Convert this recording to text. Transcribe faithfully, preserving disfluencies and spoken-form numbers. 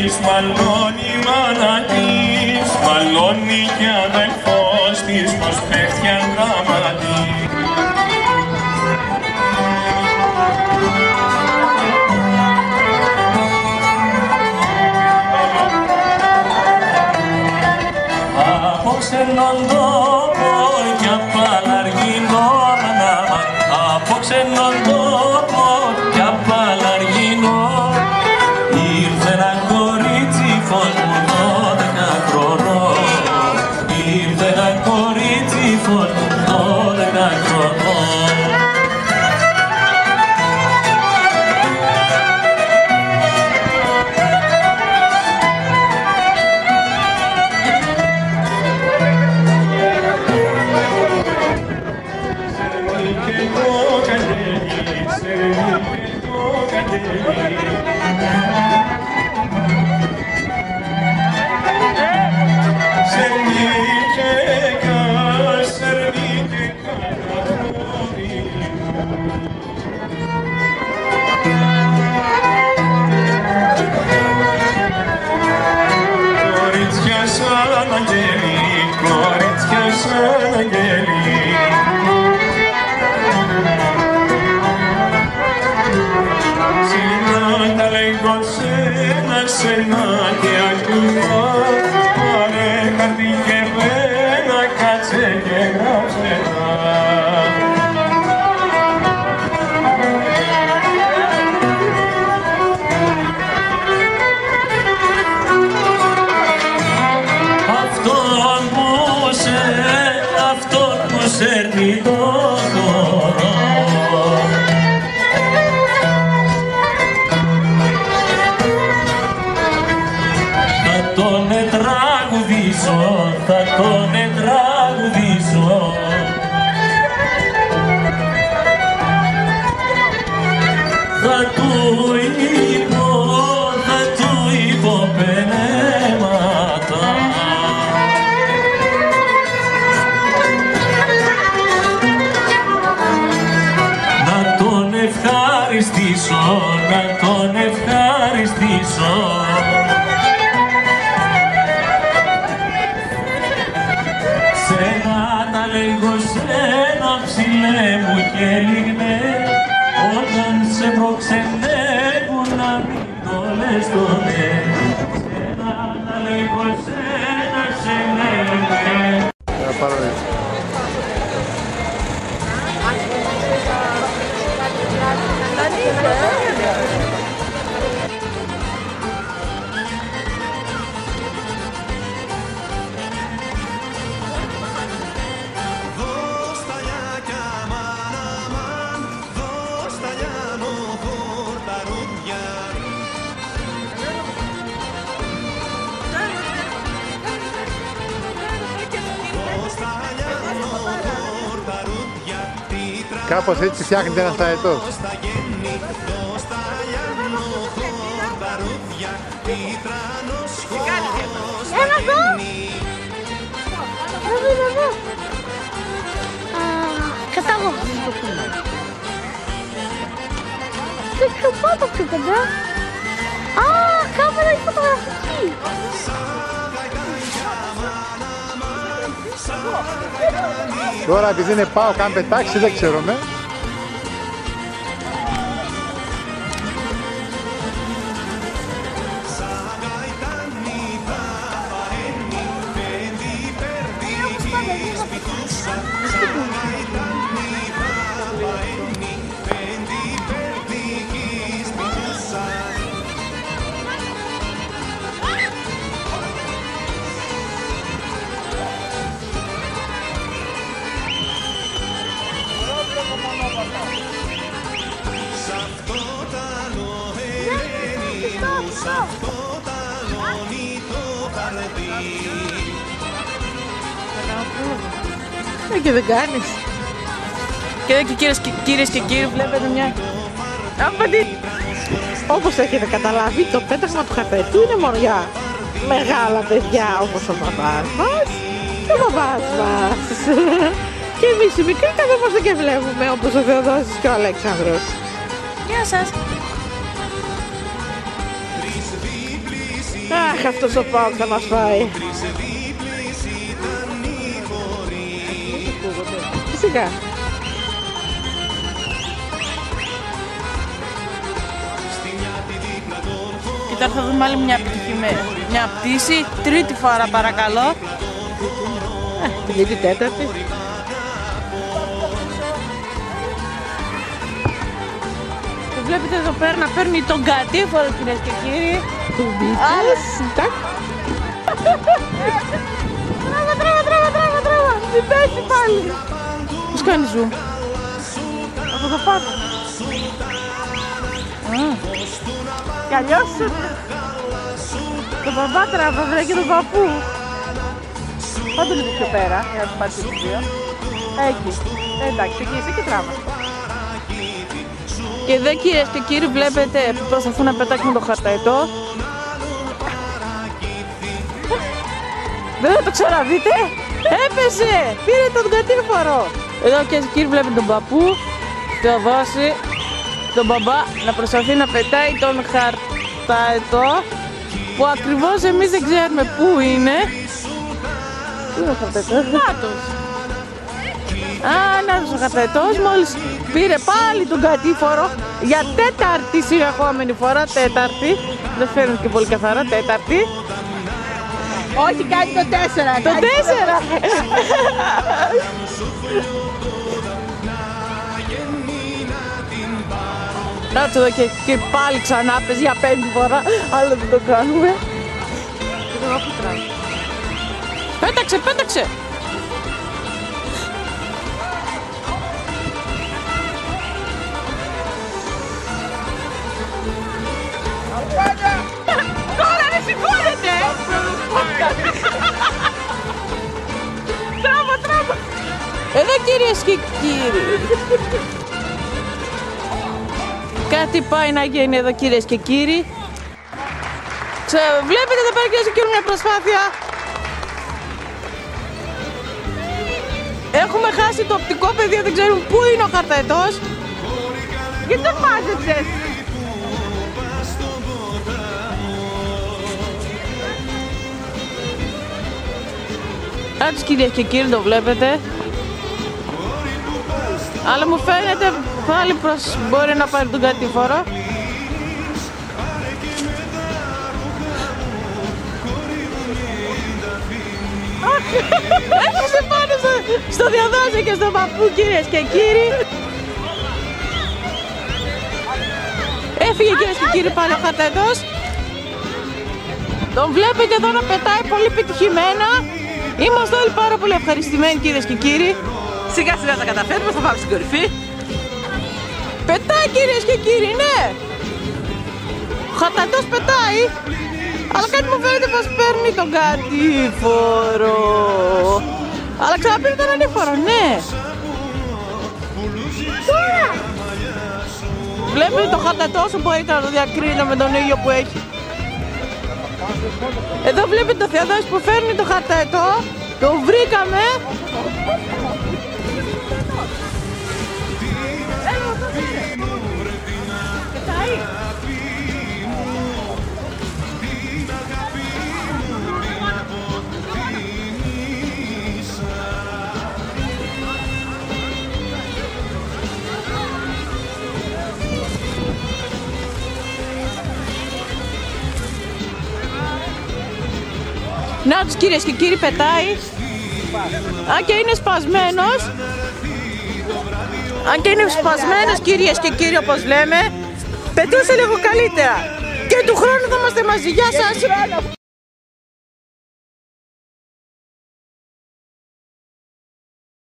της, μαλώνει η μάνα της, μαλώνει και αδελφός της, πως πέφτει αν γραμματί. Από ξένον τόπο κι απαλαργίνο ανάμα, από ξένον τόπο κι απαλαργίνο, ήρθε ένα κορίτσι φως μου δώδεκα χρονών, ήρθε ένα κορίτσι φως μου δώδεκα χρονών. Κορίτσια σαν αγγέλη, κορίτσια σαν αγγέλη, σένα τα λέγω σένα, σένα και ακούω, πάρε χαρτί και πένα, κάτσε και γράψε τα. Αυτόν που σε, αυτόν που σέρνει το χώρο, θα τον τραγουδήσω, θα τον τραγουδήσω, θα του είπω, θα του είπω πενέματα. Να τον ευχαριστήσω, να τον ευχαριστήσω, σένα τα λέγω σένα ψηλέ μου και λιγνέ, όταν σε προξενεύουν να μην το λες το ναι. Σένα τα λέγω σένα, σένα λιγνέ. Κάπως έτσι φτιάχνεται ένας ταετός. Έλα εδώ! Εδώ, εδώ! Κατάγω! Δεν ξέρω πάτω πιο κοντά. Α, κάμερα έχει φωτογραφική! Τώρα επειδή είναι πάω καν πετάξει δεν ξέρω με. Ε, και δεν κάνεις. Και εδώ και κύριες και, κύριες και κύριοι βλέπετε μια άμπαντη. Όπως έχετε καταλάβει, το πέταγμα του χαρταετού είναι μόνο για μεγάλα παιδιά όπως ο μπαμπάς μας και ο μπαμπάς μας. Και εμείς οι μικροί καθόμαστε και βλέπουμε όπως ο Θεοδόσης και ο Αλέξανδρος. Γεια σας. Αχ, αυτός ο Πάοκ θα μας φάει. Φυσικά. Και τώρα θα δούμε άλλη μια επιτυχημένη. Μια πτήση, τρίτη φορά παρακαλώ. Ε, τρίτη, τέταρτη. Το βλέπετε εδώ πέρα να παίρνει τον κατήφορο, κυρίες και κύριοι. Του Μπίτες. Τάκ. Τράβα, τράβα, τράβα, τράβα, τράβα. Μην πέσει πάλι. Πώς κάνει ζου. Από εδώ πάνω. Κι αλλιώς τον μπαμπά τράβα, βρε, και τον παππού. Πάντω λίγο πιο πέρα, για να του πάρει τους δύο. Εκεί. Εντάξει, εκεί είσαι και τράβα. Και εδώ, κυρίες και κύριοι, βλέπετε που προσπαθούν να πετάξουν το χαρταετό. Δεν θα το ξαναδείτε. Έπεσε! Πήρε τον κατήφορο. Εδώ, κυρίες και κύριοι, βλέπετε τον παππού, Θεοδόση, τον μπαμπά να προσπαθεί να πετάει τον χαρταετό που ακριβώς εμείς δεν ξέρουμε πού είναι. Πού είναι ο χαρταετός? Νάτος. Α, νάτος ο χαρταετός, μόλις πήρε πάλι τον κατήφορο για τέταρτη συνεχόμενη φορά, τέταρτη. Δεν φαίνεται και πολύ καθαρά, τέταρτη. Όχι, κάνει το τέσσερα. Το τέσσερα! Νάτος εδώ και, και πάλι ξανά παίζει για πέμπτη φορά, αλλά δεν το κάνουμε. Πέταξε, πέταξε! Τώρα δεν σηκώνεται! Τράβα, τράβα! Εδώ, κυρίες και κύριοι. Κάτι πάει να γίνει εδώ, κυρίες και κύριοι. Ξε... Βλέπετε εδώ πέρα, κυρίες και κύριοι, μια προσπάθεια. Έχουμε χάσει το οπτικό πεδίο, δεν ξέρουμε πού είναι ο χαρταετός. Γιατί τον μάζεψες? Άτως, κυρίες και κύριοι, το βλέπετε. Αλλά μου φαίνεται πάλι προς μπορεί να πάρει τον κατήφορο. Έχασε πάνω στο, στο Διαδόση και στον παππού, κυρίες και κύριοι. Έφυγε, κυρίες και κύριοι, πάλι ο χαρταετός. Τον βλέπετε εδώ να πετάει πολύ επιτυχημένα. Είμαστε όλοι πάρα πολύ ευχαριστημένοι, κυρίες και κύριοι. Σιγά σιγά τα καταφέρουμε, θα πάμε στην κορυφή. Πετάει, κυρίες και κύριοι, ναι! Ο χαρταετός πετάει, αλλά κάτι μου φαίνεται πως παίρνει τον κατήφορο. Αλλά ξαναπήρε τον ανήφορο, ναι! Τώρα! Βλέπετε το χαρταετό όσο μπορείτε να το διακρίνω με τον ήλιο που έχει. Εδώ βλέπετε το Θεοδόση που φέρνει το χαρταετό. Το βρήκαμε. Να τους, κυρίες και κύριοι, πετάει. Αν και είναι σπασμένος. Αν και είναι σπασμένος, κυρίες και κύριοι, όπως λέμε, πετούσε λίγο καλύτερα. Και του χρόνου θα είμαστε μαζί. Γεια σας!